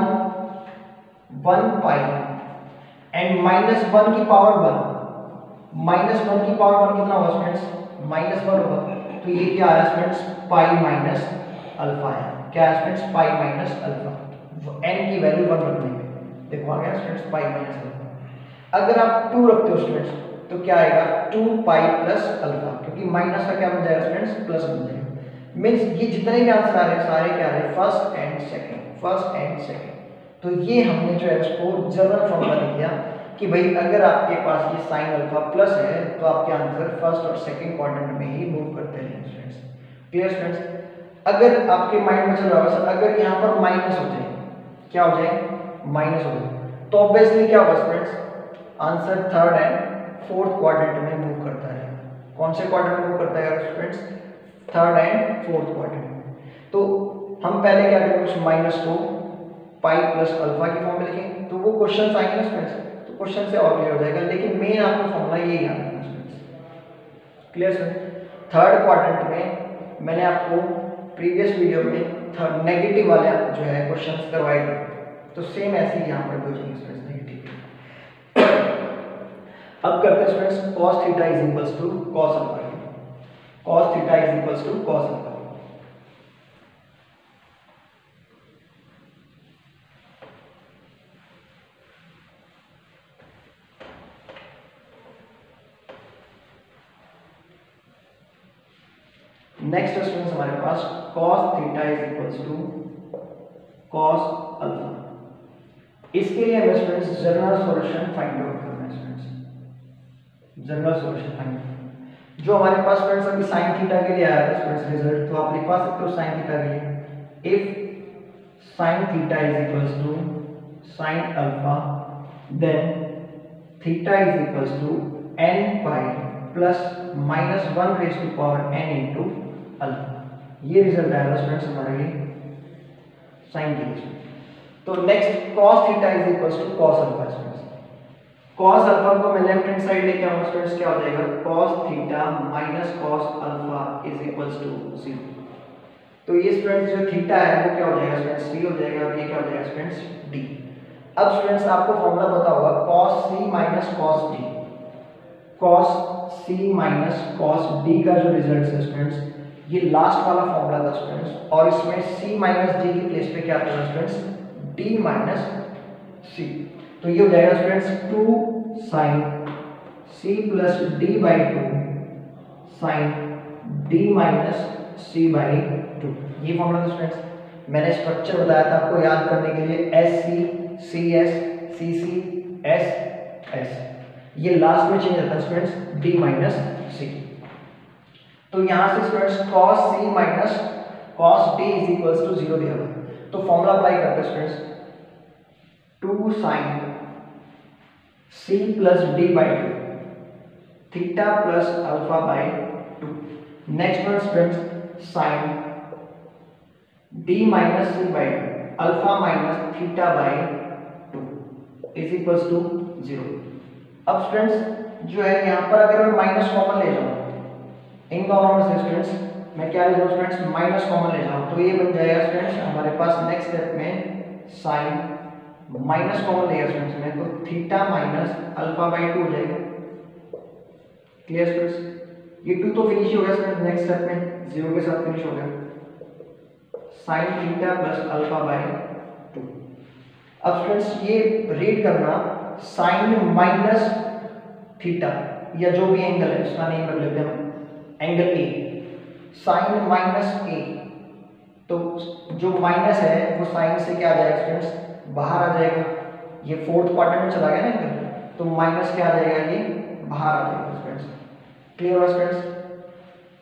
1 पाई एंड माइनस 1 की पावर 1, माइनस 1 की पावर 1 कितना होगा स्टूडेंट्स, -1 होगा। तो ये क्या है स्टूडेंट्स, पाई माइनस अल्फा है। क्या है students, pi minus alpha. n की वैल्यू 1 रखने में देखो आ गया स्टूडेंट्स पाई माइनस अल्फा। अगर आप 2 रखते हो स्टूडेंट्स तो क्या आएगा, 2 पाई प्लस अल्फा, क्योंकि माइनस का क्या बन जाएगा स्टूडेंट्स, प्लस बन जाएगा। मींस ये जितने भी आंसर आ रहे हैं सारे क्या आ रहे हैं, first and second, first and second. तो ये हमने जो है उसको जनरल फॉर्मूला लिख दिया कि भाई अगर आपके पास ये साइन अल्फा प्लस है तो आपके आंसर फर्स्ट और सेकंड क्वाड्रेंट में ही मूव करते हैं स्टूडेंट्स। Clear students. अगर आपके माइंड में चल रहा है अगर यहाँ पर माइनस हो जाए, क्या हो जाए, माइनस हो जाए, तो ऑब्वियसली क्या होगा students, answer third and fourth quadrant में मूव करता है। कौन से क्वाड्रेंट में मूव करता है students, third and fourth quadrant में। तो हम पहले क्या करेंगे, माइनस को पाई प्लस अल्फा की फॉर्म में लिखेंगे, तो वो क्वेश्चन आएंगे ना स्टूडेंट्स, तो क्वेश्चन से और क्लियर हो जाएगा। लेकिन मेन आपका फॉर्मूला यही याद रखना students. Clear sir. Third quadrant में मैंने आपको प्रीवियस वीडियो में नेगेटिव वाले जो है क्वेश्चंस करवाए थे, तो सेम ऐसे ही यहाँ पर पूछेंगे स्टूडेंट्स नेगेटिव। अब करते हैं students cos theta is equals to cos alpha. cos theta is equals to cos alpha. Next students हमारे पास cos theta is equals to cos alpha. इसके लिए हमें students general solution find out करना है स्टूडेंट्स। जनरल सॉल्यूशन फाइंड जो हमारे पास स्टूडेंट्स अभी sin थीटा के लिए आया था स्टूडेंट्स रिजल्ट, तो आप लिखवा सकते हो sin थीटा के लिए, if sin theta is equals to sin alpha then theta is equals to n pi plus -1 raise to power n into alpha. ये रिजल्ट आएगा स्टूडेंट्स हमारे लिए साइन के लिए। तो नेक्स्ट cos theta is equals to cos alpha students. cos alpha को मैं लेफ्ट हैंड साइड लेके आऊंगा स्टूडेंट्स, क्या हो जाएगा, cos theta minus cos alpha is equals to 0। तो ये स्टूडेंट्स जो थीटा है वो क्या हो जाएगा स्टूडेंट्स, c हो जाएगा, और ये क्या हो जाएगा स्टूडेंट्स d। अब स्टूडेंट्स आपको फॉर्मूला पता होगा cos c minus cos d। cos c minus cos d का जो रिजल्ट है स्टूडेंट्स, ये लास्ट वाला फॉर्मूला था स्टूडेंट्स, और इसमें c माइनस d की प्लेस पे क्या आता है स्टूडेंट्स, d माइनस c। तो ये हो जाएगा students 2 sin c plus d by 2 sin d minus c by 2। ये फॉर्मूला था स्टूडेंट्स। मैंने स्ट्रक्चर बताया था आपको याद करने के लिए, SC CS CC SS, ये लास्ट में चेंज होता है स्टूडेंट्स d माइनस c। तो यहां से students cos c minus cos d is equals to 0 दिया हुआ है, तो फॉर्मूला अप्लाई करते हैं students, 2 sin c plus d by 2 theta plus alpha by 2। Next one students sin d minus c by 2 alpha minus theta by 2 is equals to 0। अब students जो है यहाँ पर अगर मैं माइनस कॉमन ले जाऊँ इन दोनों में से स्टूडेंट्स, मैं क्या ले जाऊँ स्टूडेंट्स, माइनस कॉमन ले जाऊँ, तो ये बन जाएगा स्टूडेंट्स हमारे पास नेक्स्ट स्टेप में साइन माइनस कॉमन लेगा स्टूडेंट्स में, तो थीटा माइनस अल्फा बाई 2 हो जाएगा। Clear students. ये 2 तो फिनिश हो गया स्टूडेंट्स, नेक्स्ट स्टेप में 0 के साथ फिनिश हो गया, sine theta plus alpha by 2। अब स्टूडेंट्स ये रीड करना, साइन माइनस थीटा या जो भी एंगल है उसका नेम रख लेते हैं हम, angle A, sine minus A, तो जो माइनस है वो साइन से क्या आ जाएगा स्टूडेंट्स, बाहर आ जाएगा। ये फोर्थ क्वाड्रेंट में चला गया ना एंगल, तो माइनस क्या आ जाएगा, ये बाहर आ जाएगा स्टूडेंट्स। क्लियर हुआ स्टूडेंट्स।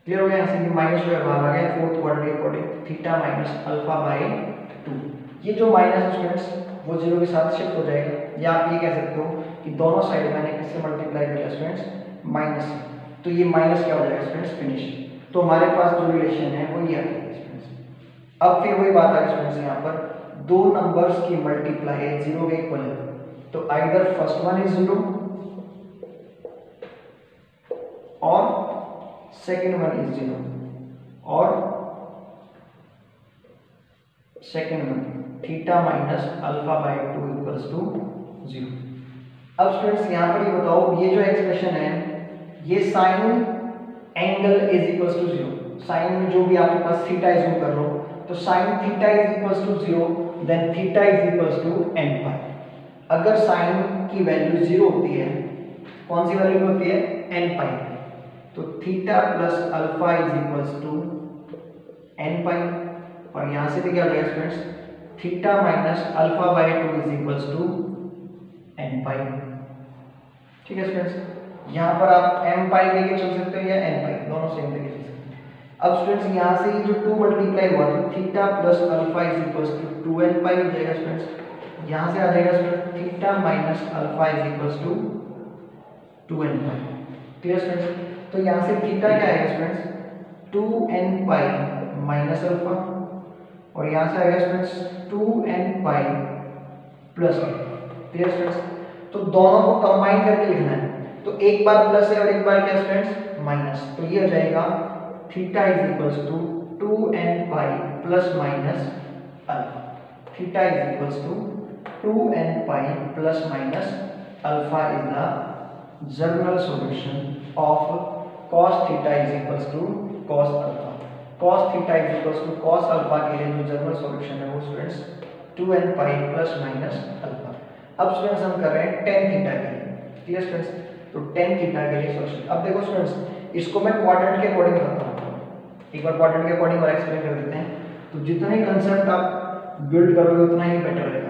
क्लियर हो गया? यहाँ से ये माइनस जो है बाहर आ गया फोर्थ क्वाड्रेंट के according, theta minus alpha by 2। ये जो माइनस है स्टूडेंट्स वो जीरो के साथ शिफ्ट हो जाएगा, या आप ये कह सकते हो कि दोनों साइड मैंने किससे मल्टीप्लाई किया स्टूडेंट्स, माइनस से, तो ये माइनस क्या हो जाएगा स्टूडेंट्स, फिनिश। तो हमारे पास जो रिलेशन है वो ये आ गया स्टूडेंट्स। अब फिर वही बात आ गई स्टूडेंट्स, यहाँ पर दो नंबर्स की मल्टीप्लाई है जीरो के इक्वल है, तो either first one is zero और सेकेंड वन इज जीरो, और second one theta minus alpha by 2 equals to 0। अब स्टूडेंट्स यहाँ पर ये बताओ, ये जो एक्सप्रेशन है ये sine angle is equals to 0, sine में जो भी आपके पास थीटा इज्यूम कर लो, तो sine theta is equals to 0 then theta is equals to n pi. अगर साइन की वैल्यू 0 होती है, कौन सी वैल्यू होती है, n पाई, तो theta plus alpha is equals to n pi, और यहां से भी क्या हो जाएगा students, theta minus alpha by 2 is equals to n pi. ठीक है स्टूडेंट्स, यहाँ पर आप m पाई लेके चल सकते हो या n पाई, दोनों सेम लेके चल सकते हो। अब स्टूडेंट्स यहाँ से जो 2 मल्टीप्लाई हुआ तो theta plus alpha is equals to 2n pi हो जाएगा स्टूडेंट्स। यहाँ से आ जाएगा students theta minus alpha is equals to 2n pi. Clear students? तो यहाँ से थीटा क्या आएगा students, 2n pi minus alpha, और यहाँ से आएगा students 2n pi plus. Clear students? तो दोनों को कंबाइन करके लिखना है, तो एक बार प्लस है और एक बार क्या स्टूडेंट्स, माइनस, तो ये हो जाएगा theta is equals to 2n pi plus minus alpha. Theta is equals to 2n pi plus minus alpha is the general solution of cos theta is equals to cos alpha. cos theta is equals to cos alpha के लिए जो general solution है वो students 2n pi plus minus alpha. अब students हम कर रहे हैं tan थीटा के लिए। Clear students? तो tan थीटा के लिए सॉल्यूशन, अब देखो स्टूडेंट्स इसको मैं क्वाड्रेंट के अकॉर्डिंग करता हूँ, एक बार क्वाड्रेंट के अकॉर्डिंग और एक्सप्लेन कर देते हैं, तो जितने कंसेप्ट आप बिल्ड करोगे उतना ही बेटर रहेगा।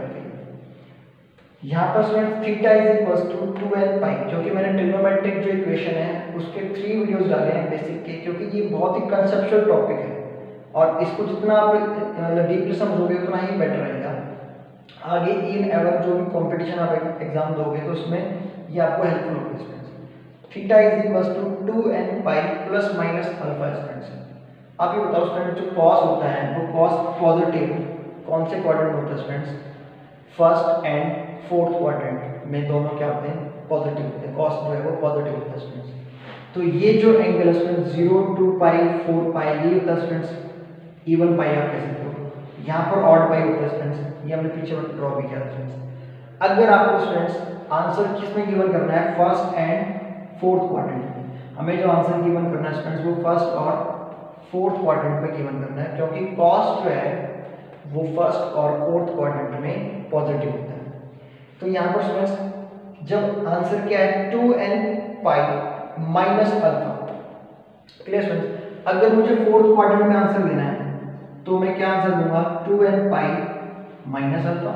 यहाँ पर students theta is equals to 2n pi, क्योंकि मैंने ट्रिग्नोमेट्रिक जो इक्वेशन है उसके 3 वीडियोस डाले हैं बेसिक के, क्योंकि ये बहुत ही कंसेप्चुअल टॉपिक है और इसको जितना आप डीपली समझोगे उतना ही बेटर रहेगा। आगे इन एवर जो भी कंपटीशन आप एग्जाम दोगे तो उसमें ये आपको हेल्पफुल होगी students. Theta is equals to 2n pi plus minus alpha students. आप ये बताओ स्टूडेंट, जो कॉस होता है वो कॉस पॉजिटिव कौन से क्वाड्रेंट होता है students, first and fourth quadrant में दोनों क्या होते हैं, पॉजिटिव होते हैं, कॉस जो है वो पॉजिटिव होता है स्टूडेंट्स। तो ये जो एंगल है स्टूडेंट्स 0 2 पाई 4 पाई ये होता है स्टूडेंट्स इवन पाई आप कह सकते हो, यहाँ पर ऑड पाई होता है स्टूडेंट्स, ये हमने पीछे ड्रॉ भी किया था स्टूडेंट्स। अगर आपको स्टूडेंट्स आंसर किसमें गिवन करना है, फर्स्ट एंड फोर्थ क्वाड्रेंट में, हमें जो आंसर गिवन करना है स्टूडेंट्स वो फर्स्ट और फोर्थ क्वाड्रेंट में गिवन करना है, क्योंकि कॉस जो है वो फर्स्ट और फोर्थ क्वाड्रेंट में पॉजिटिव होता है। तो यहाँ पर स्टूडेंट्स जब आंसर क्या है 2n pi minus alpha. Clear students? अगर मुझे फोर्थ क्वाड्रेंट में आंसर देना है तो मैं क्या आंसर दूंगा, 2n pi minus alpha,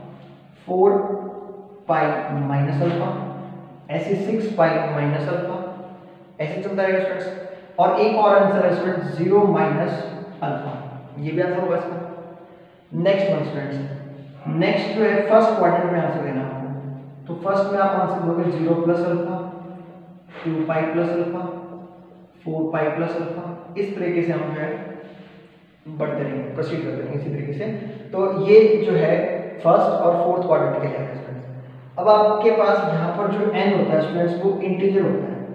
4 pi minus alpha, ऐसे 6 पाई माइनस अल्फा, ऐसे चलता रहेगा स्टूडेंट्स। और एक और आंसर है स्टूडेंट्स 0 माइनस अल्फा, ये भी आंसर होगा इसका। नेक्स्ट वन स्टूडेंट्स, नेक्स्ट जो है फर्स्ट क्वाड्रेंट में आंसर देना आपको, तो फर्स्ट में आप आंसर दोगे 0 plus alpha, 2 pi plus alpha, 4 pi plus alpha, इस तरीके से हम जो है बढ़ते रहेंगे, प्रोसीड करते रहेंगे इसी तरीके से। तो ये जो है फर्स्ट और फोर्थ क्वाड्रेंट के लिए है स्टूडेंट्स। अब आपके पास यहाँ पर जो n होता है स्टूडेंट्स वो इंटीजर होता है,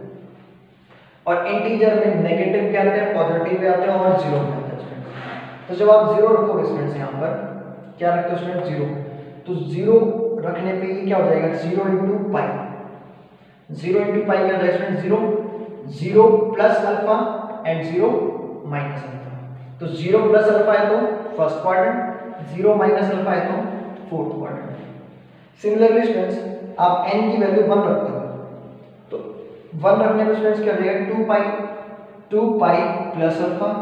और इंटीजर में नेगेटिव भी आते हैं, पॉजिटिव भी आते हैं और 0 भी आता है स्टूडेंट्स। तो जब आप 0 रखोगे स्टूडेंट्स यहाँ पर क्या रखते हो स्टूडेंट, 0, तो 0 रखने पे ये क्या हो जाएगा 0 इंटू पाई, 0 इंटू पाई क्या हो जाएगा student 0, 0 plus alpha and 0 minus alpha. तो 0 प्लस अल्फा है तो फर्स्ट क्वाड्रेंट, 0 माइनस अल्फा है तो फोर्थ क्वाड्रेंट। सिमिलरली स्टूडेंट्स आप n की वैल्यू 1 रखते हो, तो 1 रखने पे स्टूडेंट्स क्या हो जाएगा 2 pi plus alpha,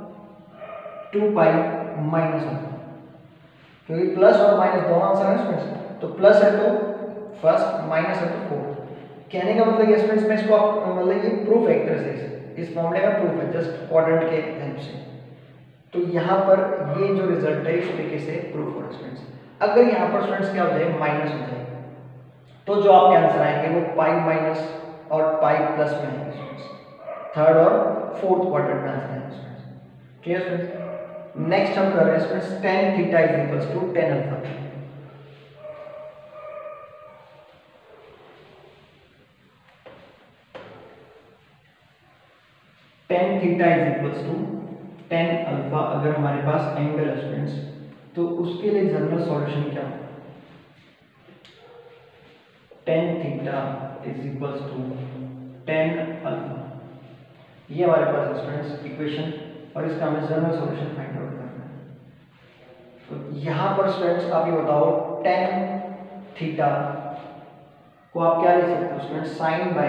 2 pi minus alpha, क्योंकि प्लस और माइनस दोनों आंसर है स्टूडेंट्स, तो प्लस है तो फर्स्ट, माइनस है तो फोर्थ। कहने का मतलब ये स्टूडेंट्स में इसको मतलब ये प्रूफ है एक तरह से, इस फॉर्मूले का प्रूफ है जस्ट क्वाड्रेंट के हेल्प से। तो यहाँ पर ये जो रिजल्ट है इस तरीके से प्रूफ हो रहा है स्टूडेंट्स। अगर यहाँ पर स्टूडेंट्स क्या हो जाए माइनस हो जाए तो जो आपके आंसर आएंगे वो पाई माइनस और पाई प्लस में आएंगे स्टूडेंट्स, थर्ड और फोर्थ क्वाड्रेंट में आंसर आएंगे स्टूडेंट्स। Clear students? नेक्स्ट हम कर रहे हैं students tan theta is equals to tan alpha. tan theta is equals to tan alpha अगर हमारे पास एंगल है स्टूडेंट्स तो उसके लिए जनरल सॉल्यूशन क्या होगा? tan theta is equals to tan alpha, ये हमारे पास है स्टूडेंट्स इक्वेशन और इसका हमें जनरल सॉल्यूशन फाइंड आउट करना है। तो यहाँ पर स्टूडेंट्स आप ये बताओ tan थीटा को आप क्या लिख सकते हो स्टूडेंट्स? साइन बाय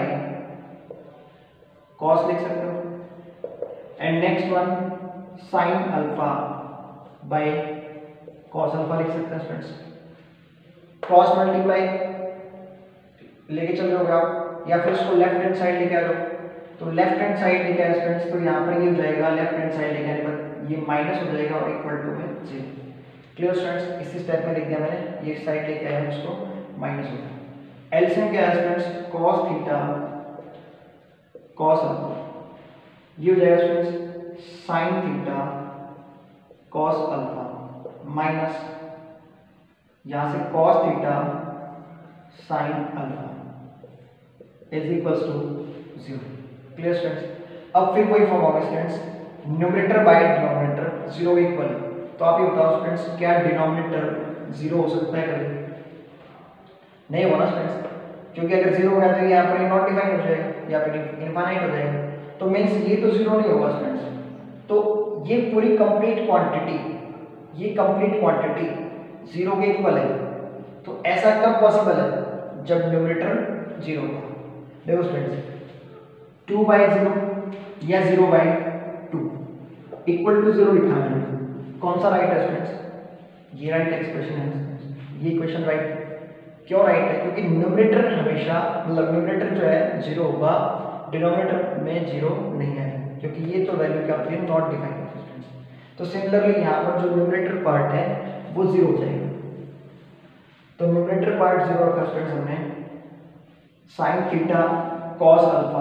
कॉस लिख सकते हो, and next one sine alpha by cos alpha लिख सकते हैं स्टूडेंट्स। क्रॉस मल्टीप्लाई लेके चल रहे हो आप या फिर इसको लेफ्ट हैंड साइड लेके आ जाओ, तो लेफ्ट हैंड साइड लेके आए स्टूडेंट्स तो यहाँ पर ये हो जाएगा लेफ्ट हैंड साइड लेके आने पर ये माइनस हो जाएगा और इक्वल टू में 0। Clear students? इसी स्टेप में लिख दिया मैंने, ये साइड लेके आया उसको माइनस हो जाएगा। एलसीएम क्या है students? Cos theta cos alpha, ये हो जाएगा students sine theta cos alpha minus यहाँ से cos theta sine alpha is equals to 0। Clear students? अब फिर वही फॉर्म होगा students, numerator by denominator 0 equal. तो आप ये बताओ स्टूडेंट्स क्या डिनोमिनेटर 0 हो सकता है कभी? नहीं होगा ना स्टूडेंट्स, क्योंकि अगर 0 हो गया तो यहाँ पर नॉट डिफाइन हो जाएगा या फिर इनफाइनाइट हो जाएगा, तो मीन्स ये तो 0 नहीं होगा स्टूडेंट्स। तो ये पूरी कंप्लीट क्वांटिटी, ये कंप्लीट क्वांटिटी 0 के इक्वल है। तो ऐसा कब पॉसिबल है? जब न्यूमरेटर 0 हो। देखो स्टूडेंट्स 2/0 या 0/2 इक्वल टू 0 लिखा मैंने, कौन सा राइट है स्टूडेंट्स? ये राइट एक्सप्रेशन है, ये इक्वेशन राइट। क्यों राइट है? क्योंकि न्यूमरेटर हमेशा मतलब न्यूमरेटर जो है 0 होगा, डिनोमिनेटर में 0 नहीं है, क्योंकि ये तो वैल्यू क्या होती है? नॉट डिफाइंड होती है स्टूडेंट्स। तो सिमिलरली यहाँ पर जो न्यूमरेटर पार्ट है वो 0 हो जाएगा। तो न्यूमरेटर पार्ट 0 रखा स्टूडेंट्स हमने, sine theta cos alpha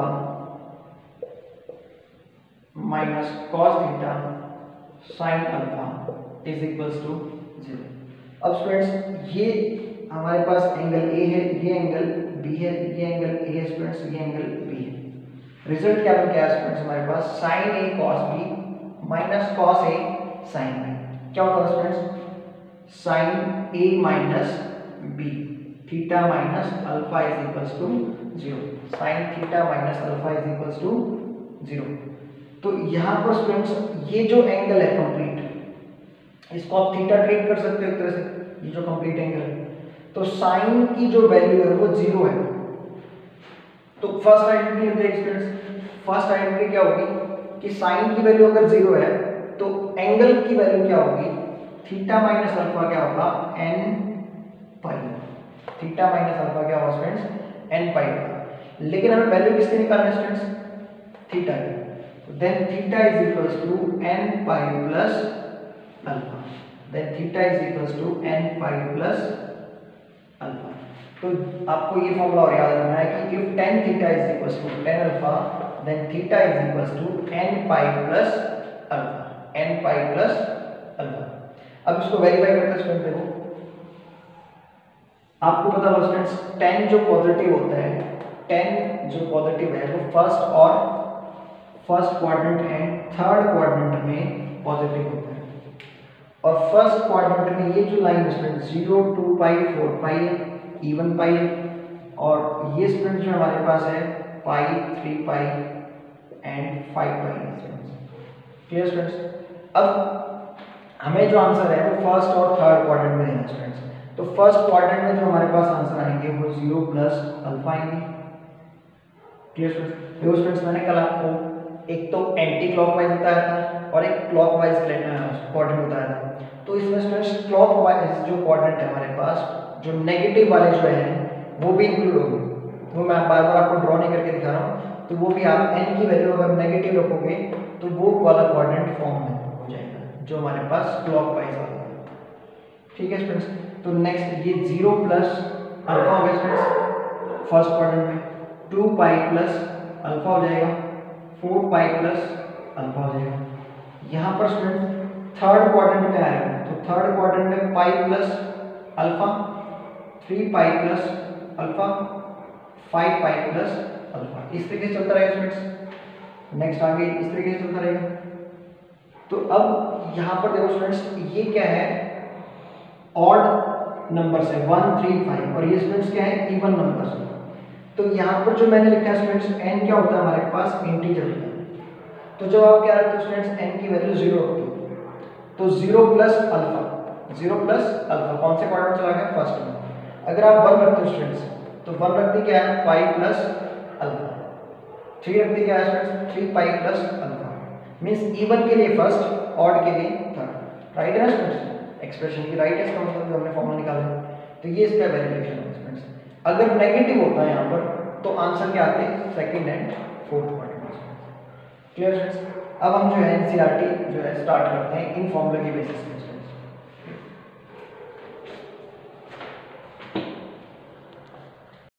minus cos theta sine alpha is equals to 0। अब स्टूडेंट्स ये हमारे पास एंगल ए है, ये एंगल बी है, ये एंगल ए है स्टूडेंट्स, ये एंगल बी है। रिजल्ट क्या बन गया स्टूडेंट्स हमारे पास? Sine A cos B minus cos A sine B. क्या होता है students? Sine A minus B theta minus alpha is equals to 0। Sine theta minus alpha is equals to 0। तो यहाँ पर स्टूडेंट्स ये जो एंगल है कंप्लीट, इसको आप थीटा ट्रीट कर सकते हो एक तरह से, ये जो कंप्लीट एंगल है। तो साइन की जो वैल्यू है वो 0 है। तो फर्स्ट आइडेंटिटी हो जाएगी स्टूडेंट्स, फर्स्ट आइडेंटिटी क्या होगी कि साइन की वैल्यू अगर 0 है तो एंगल की वैल्यू क्या होगी? थीटा माइनस अल्फा क्या होगा? n pi. Theta minus alpha क्या होगा स्टूडेंट्स? n पाई होगा। लेकिन हमें वैल्यू किसकी निकालना है स्टूडेंट्स? थीटा की। Then theta is equals to n pi plus alpha. Then theta is equals to n pi plus alpha. तो आपको ये फॉर्मूला और याद रखना है कि if tan theta is equals to tan alpha then theta is equals to n pi plus alpha, n pi plus alpha. अब इसको वेरीफाई करते हैं स्टूडेंट। देखो आपको पता होगा स्टूडेंट्स tan जो पॉजिटिव होता है, tan जो पॉजिटिव है वो first quadrant and third quadrant में पॉजिटिव होता है। और फर्स्ट क्वाड्रेंट में ये जो लाइन है स्टूडेंट 0, 2 पाई, 4 पाई, इवन पाई, और ये स्टूडेंट जो हमारे पास है pi, 3 pi and 5 pi. Clear students? अब हमें जो आंसर है वो फर्स्ट और थर्ड क्वाड्रेंट में देना स्टूडेंट्स। तो फर्स्ट क्वाड्रेंट में जो हमारे पास आंसर आएंगे वो 0 प्लस अल्फा आएंगे। Clear students? देखो स्टूडेंट्स मैंने कल आपको एक तो एंटी क्लॉकवाइज बताया था और एक क्लॉकवाइज क्वाड्रेंट बताया था। तो इसमें स्टूडेंट्स क्लॉकवाइज जो क्वाड्रेंट है हमारे पास, जो नेगेटिव वाले जो है वो भी इंक्लूड होंगे। वो मैं बार बार आपको ड्रॉ नहीं करके दिखा रहा हूँ। तो वो भी आप n की वैल्यू अगर नेगेटिव रखोगे तो वो वाला क्वाड्रेंट फॉर्म में हो जाएगा जो हमारे पास क्लॉकवाइज आता है। ठीक है स्टूडेंट्स, तो नेक्स्ट ये 0 प्लस अल्फा हो गया स्टूडेंट्स फर्स्ट क्वाड्रेंट में, 2 पाई प्लस अल्फा हो जाएगा, 4 पाई प्लस अल्फा हो जाएगा। यहाँ पर स्टूडेंट थर्ड क्वाड्रेंट में आएगा तो थर्ड क्वाड्रेंट में pi plus alpha, 3 pi plus alpha, 5 pi plus alpha, इस तरीके से चलता रहेगा स्टूडेंट्स। नेक्स्ट आगे इस तरीके से चलता रहेगा। तो अब यहाँ पर देखो स्टूडेंट्स ये क्या है, ऑड नंबर्स है 1 3 5 और ये स्टूडेंट्स क्या है, इवन नंबर्स है। तो यहाँ पर जो मैंने लिखा है स्टूडेंट्स n क्या होता है हमारे पास, इंटीजर होता है। तो जब आप क्या रखते हो स्टूडेंट्स n की वैल्यू 0 रखते हो तो 0 प्लस अल्फा, 0 प्लस अल्फा कौन से क्वाड्रेंट चला गया, फर्स्ट में। अगर आप 1 रखते हो स्टूडेंट्स तो 1 रखती क्या है, पाई प्लस अल्फा, 3 रखती क्या है students, 3 pi plus alpha, means even के लिए फर्स्ट, ऑड के लिए थर्ड। राइट है ना स्टूडेंट्स, एक्सप्रेशन की राइट है इसका मतलब जो हमने फॉर्मूला निकाला है। तो ये इसका वेरिएशन है स्टूडेंट्स। अगर नेगेटिव होता है यहाँ पर तो आंसर क्या आते हैं, second and fourth quadrant. Clear students, अब हम जो है एनसीईआरटी जो है स्टार्ट करते हैं इन फॉर्मूला की बेसिस पे।